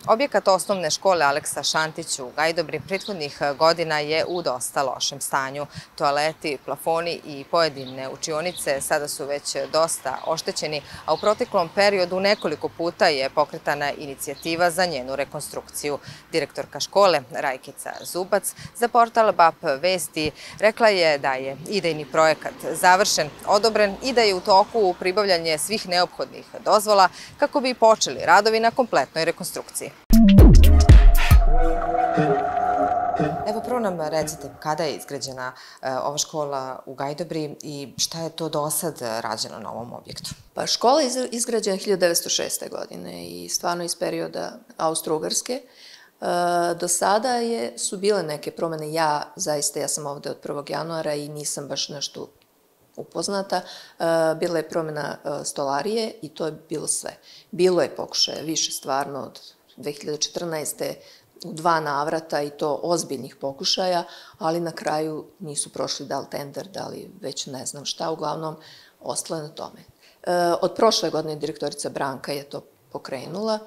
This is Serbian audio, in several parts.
Objekat osnovne škole Aleksa Šantić u Gajdobri prethodnih godina je u dosta lošem stanju. Toaleti, plafoni i pojedine učionice sada su već dosta oštećeni, a u proteklom periodu nekoliko puta je pokretana inicijativa za njenu rekonstrukciju. Direktorka škole, Rajkica Zubac, za portal BAP Vesti rekla je da je idejni projekat završen, odobren i da je u toku pribavljanje svih neophodnih dozvola kako bi počeli radovi na kompletnoj rekonstrukciji. Evo, prvo nam recite kada je izgrađena ova škola u Gajdobri i šta je to do sad rađeno na ovom objektu? Pa škola je izgrađena 1906. godine i stvarno iz perioda Austro-Ugarske. Do sada su bile neke promene. Ja sam ovde od 1. januara i nisam baš nešto upoznata. Bila je promena stolarije i to je bilo sve. Bilo je pokušaja više stvarno od 2014. u 2 navrata i to ozbiljnih pokušaja, ali na kraju nisu prošli da li tender, da li već ne znam šta, uglavnom ostalo je na tome. Od prošle godine direktorica Branka je to pokrenula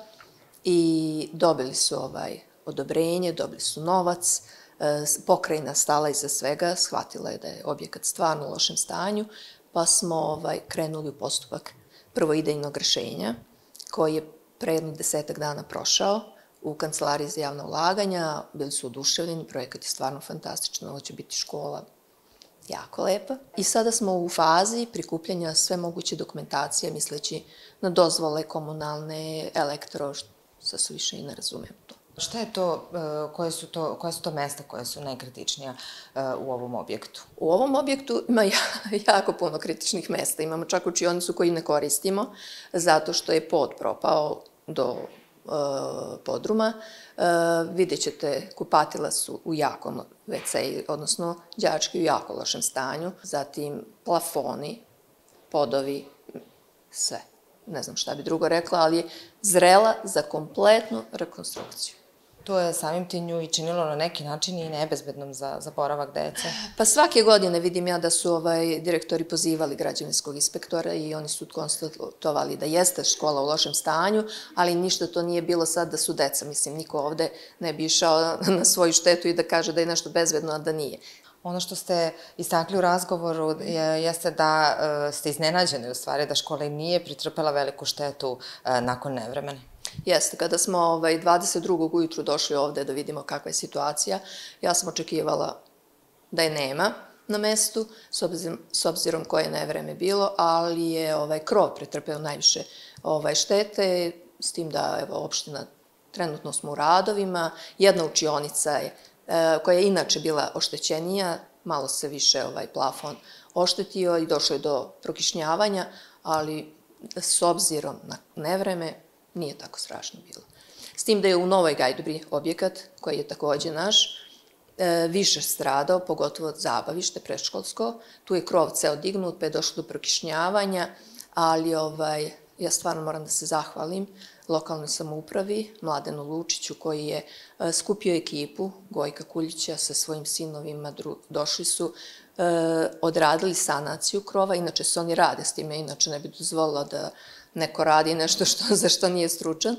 i dobili su odobrenje, dobili su novac, pokrajina stala iza svega, shvatila je da je objekat stvarno u lošem stanju, pa smo krenuli u postupak prvo idejnog rešenja, koji je pre jedno 10 dana prošao u Kancelariji za javna ulaganja, bili su oduševljeni, projekat je stvarno fantastičan, ovo će biti škola jako lepa. I sada smo u fazi prikupljanja sve moguće dokumentacije, misleći na dozvole komunalne, elektro, što se više i ne razumijem to. Šta je to, koja su to mesta koja su najkritičnija u ovom objektu? U ovom objektu ima jako puno kritičnih mesta. Imamo čak učionicu koju ne koristimo, zato što je pod propao do podruma. Vidjet ćete, kupatila su u jakom WC, odnosno đački u jako lošem stanju. Zatim plafoni, podovi, sve. Ne znam šta bi drugo rekla, ali je zrela za kompletnu rekonstrukciju. To je samim tim nju i činilo na neki način i nebezbednom za boravak dece? Pa svake godine vidim ja da su direktori pozivali građevinskog inspektora i oni su konstatovali da jeste škola u lošem stanju, ali ništa to nije bilo sad da su deca. Mislim, niko ovde ne bi išao na svoju štetu i da kaže da je nešto bezbedno, a da nije. Ono što ste istakli u razgovoru jeste da ste iznenađeni u stvari da škola im nije pretrpela veliku štetu nakon nevremena. Jeste, kada smo 22. ujutru došli ovde da vidimo kakva je situacija, ja sam očekivala da je nema na mestu, s obzirom koje je nevreme bilo, ali je krov pretrpeo najviše štete, s tim da, evo, opština, trenutno smo u radovima, jedna učionica je koja je inače bila oštećenija, malo se više plafon oštetio i došlo je do prokišnjavanja, ali s obzirom na nevreme nije tako strašno bilo. S tim da je u Novoj Gajdobri objekat, koji je takođe naš, više stradao, pogotovo zabavište predškolsko. Tu je krov ceo dignut, pa je došlo do prokišnjavanja, ali ja stvarno moram da se zahvalim lokalnoj samoupravi, Mladenu Lučiću, koji je skupio ekipu, Gojka Kuljića sa svojim sinovima, došli su, odradili sanaciju krova, inače se oni rade s time, inače ne bi dozvolila da neko radi nešto za što nije stručan,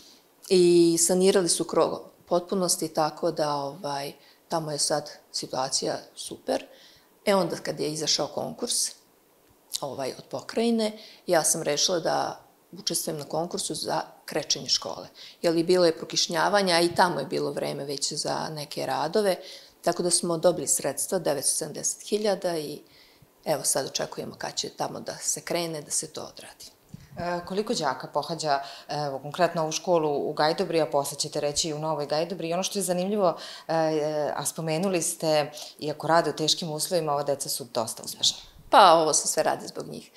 i sanirali su krov potpunosti, tako da tamo je sad situacija super. Onda kad je izašao konkurs od pokrajine, ja sam rešila da učestvujem na konkursu za krečenje škole. Jer bilo je prokišnjavanja, a i tamo je bilo vreme već za neke radove, tako da smo dobili sredstva, 970.000, i evo sad očekujemo kad će tamo da se krene, da se to odradi. Koliko đaka pohađa konkretno ovu školu u Gajdobri, a posle ćete reći i u Novoj Gajdobri? I ono što je zanimljivo, a spomenuli ste, iako rade u teškim uslovima, ova deca su dosta uspešna. Pa ovo se sve radi zbog njih.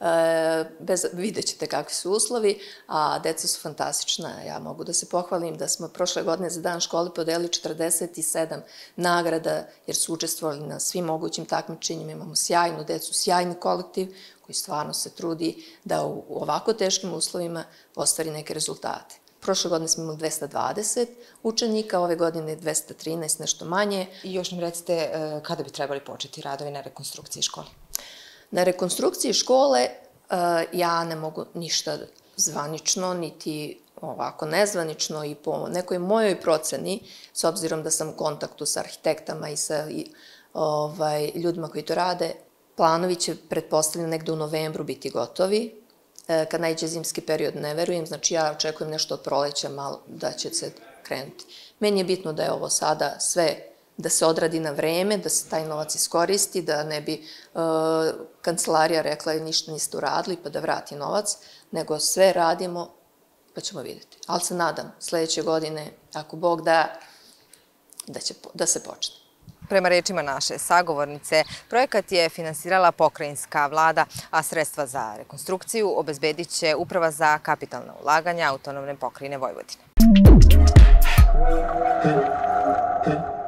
Vidjet ćete kakvi su uslovi, a deca su fantastična. Ja mogu da se pohvalim da smo prošle godine za dan škole podelili 47 nagrada, jer su učestvovali na svim mogućim takmičenjima. Imamo sjajnu decu, sjajni kolektiv koji stvarno se trudi da u ovako teškim uslovima ostvari neke rezultate. Prošle godine smo imali 220 učenika, ove godine 213, nešto manje. I još nam recite kada bi trebali početi radovi na rekonstrukciji škole? Na rekonstrukciji škole ja ne mogu ništa zvanično, niti ovako nezvanično i po nekoj mojoj proceni, s obzirom da sam u kontaktu sa arhitektama i sa ljudima koji to rade, planovi će, pretpostavljam, negde u novembru biti gotovi. Kad najde zimski period, ne verujem, znači ja očekujem nešto od proleća malo da će se krenuti. Meni je bitno da je ovo sada sve, da se odradi na vreme, da se taj novac iskoristi, da ne bi kancelarija rekla ništa niste uradili pa da vrati novac, nego sve radimo pa ćemo vidjeti. Ali se nadam, sledeće godine, ako Bog da se počne. Prema rečima naše sagovornice, projekat je finansirala pokrajinska vlada, a sredstva za rekonstrukciju obezbedit će Uprava za kapitalna ulaganja Autonomne pokrajine Vojvodine.